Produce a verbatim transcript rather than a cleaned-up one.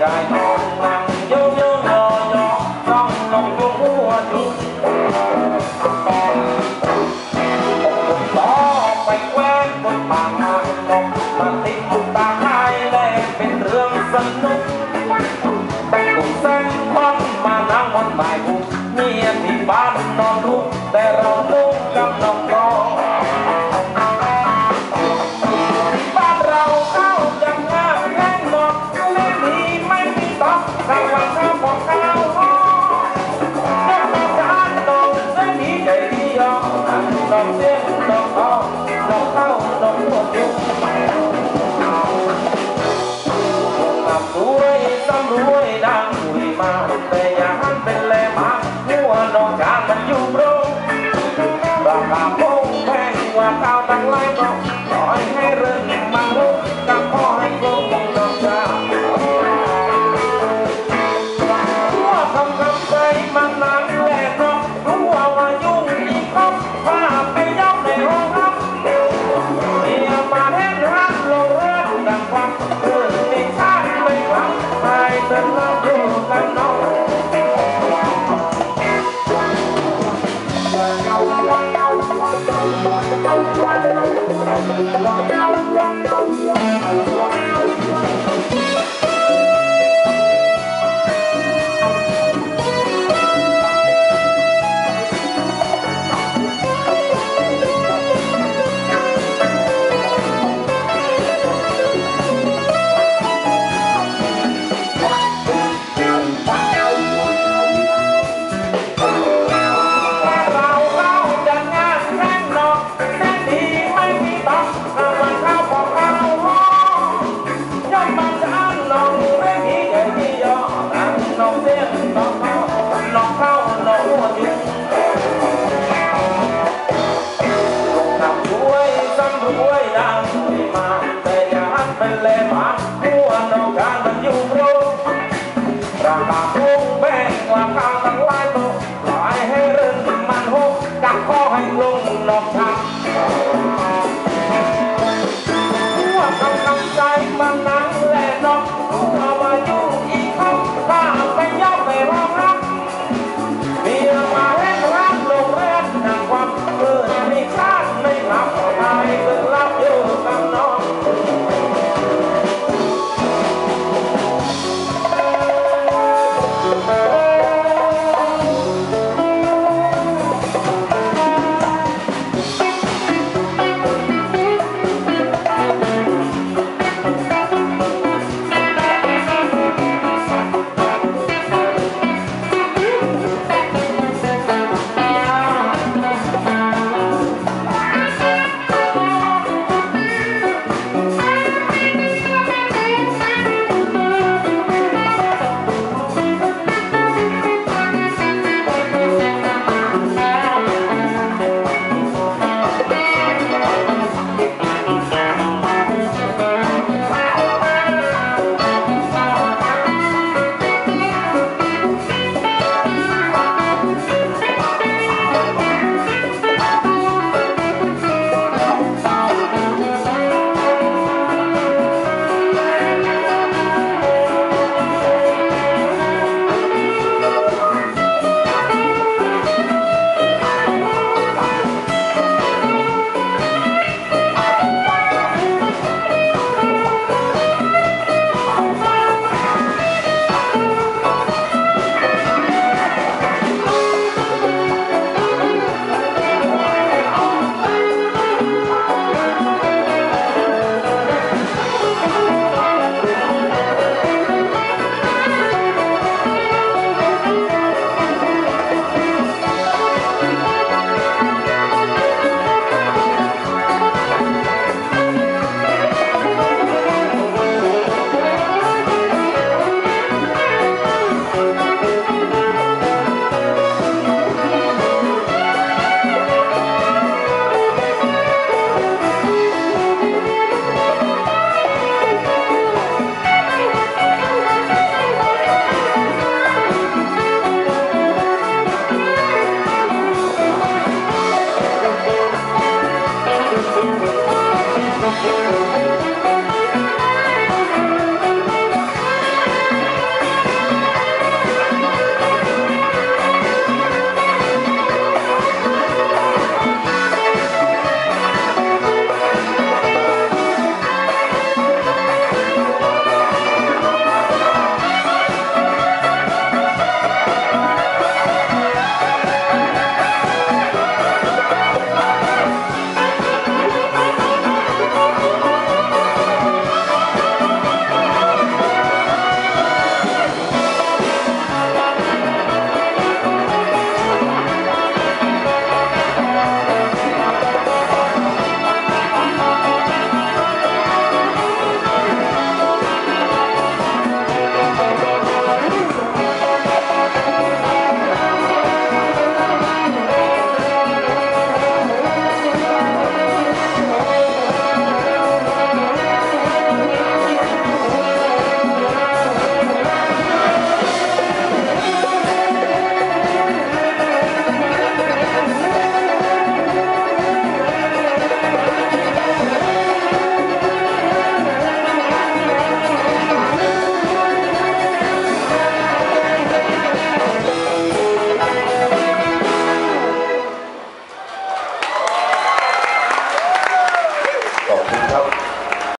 ใจนอนนั่งโยโย่ยอยอต้องลงยุงหัวจุกต่อไปแคว้นบนป่าไม้นกมาติดตุกตาหายแลเป็นเรื่องสนุกกุ่มแสงควันมานั่งบนบ่ายบุกเมียที่บ้านนอนลุกแต่เราลุกกับน้องรอบ้านเราเข้าจังงามแค่หมดเล่นนี้ไม่มีต๊อกข้าววันข้าวของข้าวน้องน้องจานน้องเส้นนี้ใจดีอ่ะน้องเสียงน้องท้องน้องเข้าน้องหัวจุกน้ำรวยซ้ำรวยดังหุยมาแต่อย่าหันเป็นแลมาหัวน้องจานมันอยู่โปรราคาพงแพงกว่าข้าวตั้งหลายก็ปล่อยให้เรื่องมันลุกกับพ่อให้กลมมองน้องจานหัวคำคำใจมันนั่งแหลกเนาะรู้ว่าว่ายุ่งอีกครับพาไปย้อมในห้องน้ำเมียมาเห็นรักลงรักดังฟังเรื่องในชาติไม่ฟังให้เดินเล่าดูกันน้องเป็นเล่ห์มาหัวน้องการมันอยู่โปรราคาพุ่ง